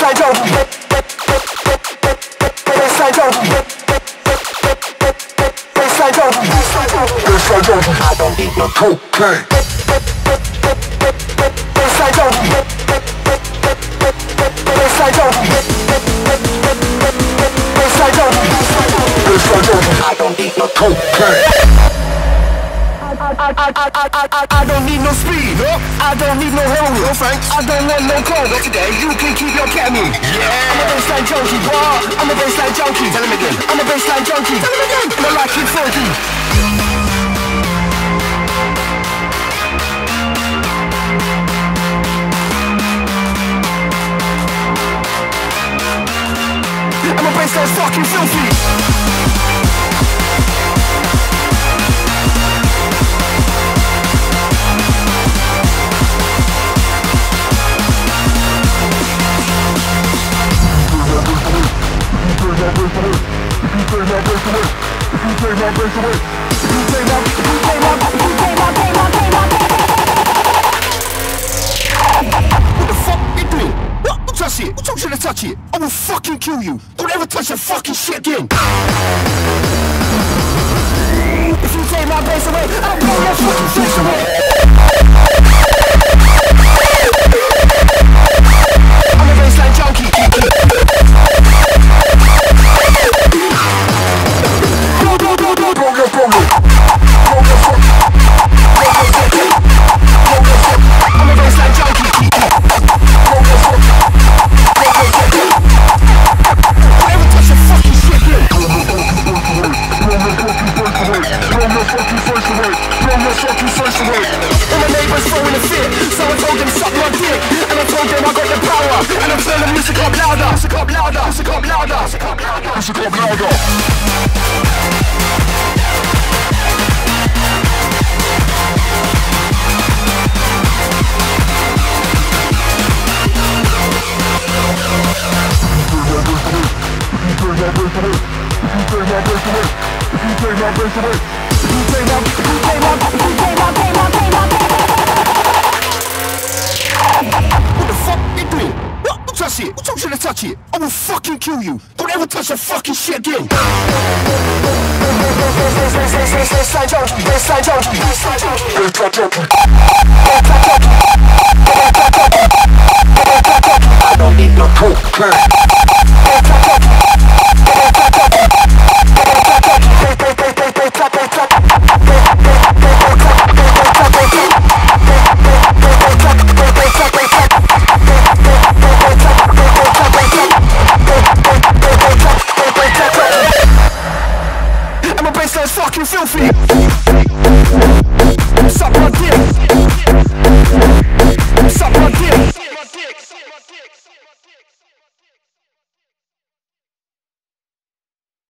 baseline junkie. Baseline junkie. Baseline junkie. Baseline junkie. I don't need no cocaine. Baseline junkie. Baseline junkie. Baseline junkie. Baseline junkie. I don't need no cocaine. I don't need no speed, no. I don't need no heroin, no thanks. I don't want no coke, not today. You can keep your ketamine. Yeah. I'm a baseline junkie, what? I'm a baseline junkie. Tell him again. I'm a baseline junkie. Tell him again. And I like it funky. I'm a baseline fucking filthy. What the fuck are you doing? What? Don't touch it. Don't try to touch it. I will fucking kill you. Don't ever touch that fucking shit again. If you take my bass away, I'll blow your fucking face away. I'm a baseline junkie. I'm a baseline junkie. Don't ever touch your fucking shit again. Blow your fucking face away. Blow your fucking face away. All my neighbors throwing a fit, so I told them suck my dick. And I told them I got the power. And I'm turning the music up louder. Music up louder. Music up louder. Music up louder. Music up louder. What the fuck are you doing? What? Don't touch it. Don't try to touch it. I will fucking kill you. Don't ever touch that fucking shit again. Baseline junkie. Baseline junkie. Baseline junkie. Baseline junkie. I don't need no cocaine. I'm a baseline fucking filthy.